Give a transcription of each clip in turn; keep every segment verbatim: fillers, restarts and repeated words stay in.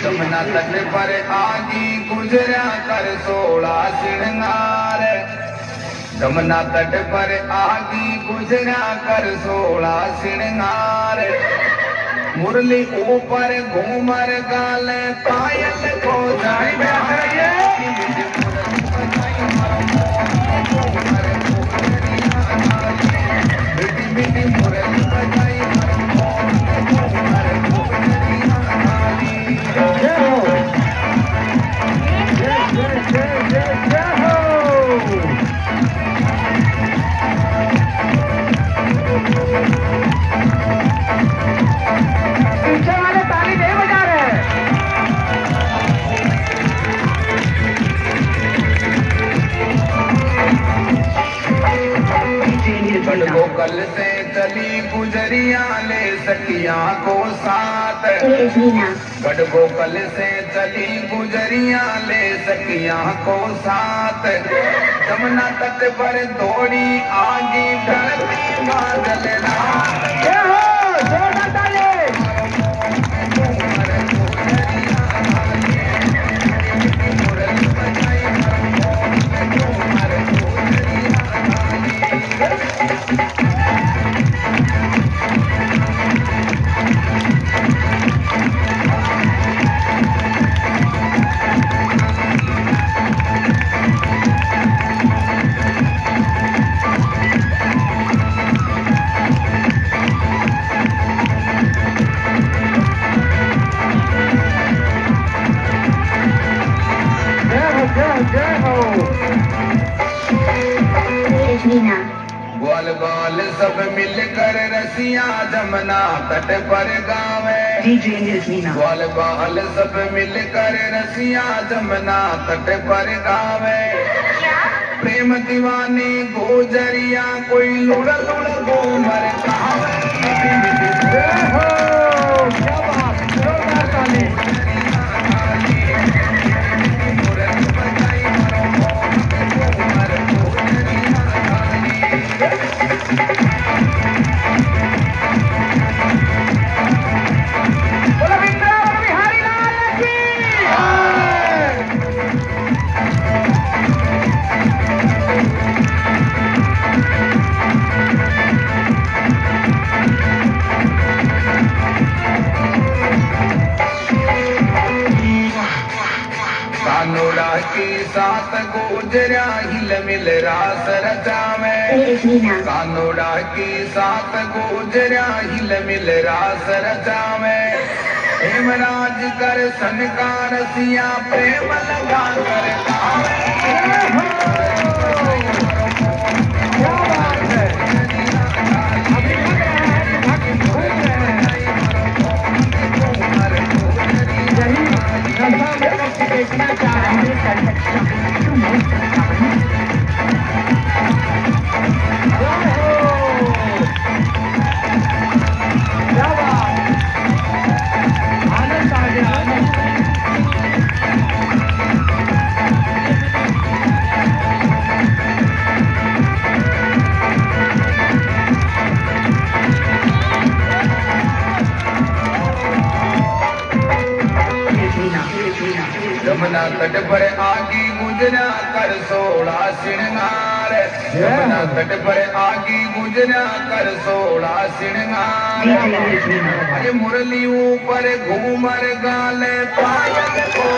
जमुना तट पर आगी गुजरा कर सोला श्रृंगार। जमुना तट पर आगी गुजरा कर सोला श्रृंगार। मुरली ऊपर घूमर गाल पायल को जाए कल से चली गुजरिया ले सखिया को साथ। गढ़बो कल से चली गुजरिया ले सखिया को साथ। जमुना तट पर दौड़ी आगी ढलती बादल रात। ग्वाल ग्वाल सब मिलकर रसिया जमुना तट पर गावे। ग्वाल ग्वाल सब मिलकर रसिया जमुना तट पर गावे। प्रेम दीवानी गुजरिया कोई लुड़ लुड़ घूमर गावे। कानोड़ा की साथ गुजरा हिल मिल रास रचावे। कानोड़ा की साथ गुजरा हिल मिल रास रचावे। हेमराज कर सनकार सिया प्रेम लगा कर गावे। जमुना तट पर आगी गुजरा कर सोला श्रृंगार। जमुना तट पर आगी गुजरा कर सोला श्रृंगार। अरे मुरली ऊपर घूमर गाल पायल को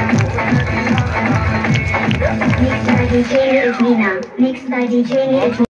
Mixed by D J Nirvana. Mixed by D J Nirvana.